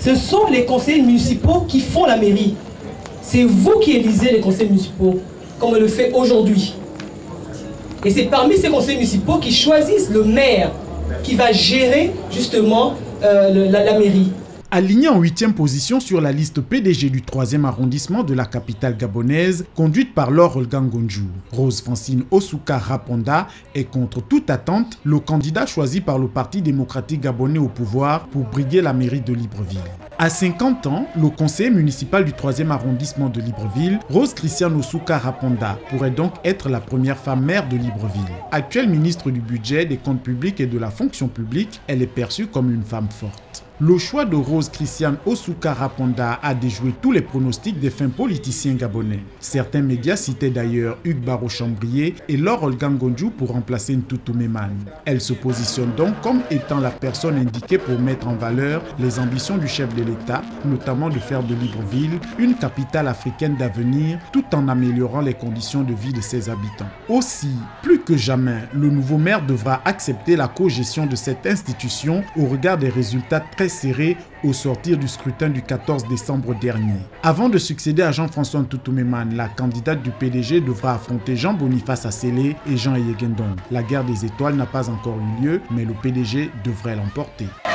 Ce sont les conseillers municipaux qui font la mairie. C'est vous qui élisez les conseillers municipaux, comme on le fait aujourd'hui. Et c'est parmi ces conseillers municipaux qui choisissent le maire qui va gérer justement la mairie. Aligné en 8e position sur la liste PDG du 3e arrondissement de la capitale gabonaise, conduite par Laure Olgangonjou, Rose Francine Osuka Raponda est contre toute attente le candidat choisi par le Parti démocratique gabonais au pouvoir pour briguer la mairie de Libreville. À 50 ans, le conseiller municipal du 3e arrondissement de Libreville, Rose Christiane Osuka Raponda, pourrait donc être la première femme maire de Libreville. Actuelle ministre du budget, des comptes publics et de la fonction publique, elle est perçue comme une femme forte. Le choix de Rose Christiane Osuka Raponda a déjoué tous les pronostics des fins politiciens gabonais. Certains médias citaient d'ailleurs Hugues Barreau-Chambrier et Laure Olgangonjou pour remplacer Ntutu Memane. Elle se positionne donc comme étant la personne indiquée pour mettre en valeur les ambitions du chef de l'État, notamment de faire de Libreville une capitale africaine d'avenir tout en améliorant les conditions de vie de ses habitants. Aussi, plus que jamais, le nouveau maire devra accepter la co-gestion de cette institution au regard des résultats très serré au sortir du scrutin du 14 décembre dernier. Avant de succéder à Jean-François Ntutu Memane, la candidate du PDG devra affronter Jean-Boniface Assélé et Jean Yegendon. La guerre des étoiles n'a pas encore eu lieu, mais le PDG devrait l'emporter.